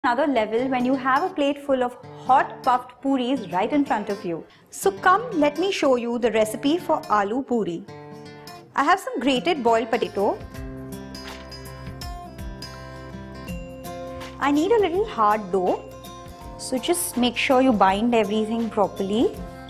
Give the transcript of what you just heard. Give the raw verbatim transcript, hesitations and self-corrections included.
Another level when you have a plate full of hot puffed puris right in front of you. So come, let me show you the recipe for Aloo Puri. I have some grated boiled potato. I need a little hard dough. So just make sure you bind everything properly.